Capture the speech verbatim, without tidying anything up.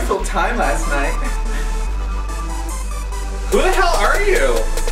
wonderful time last night. Who the hell are you?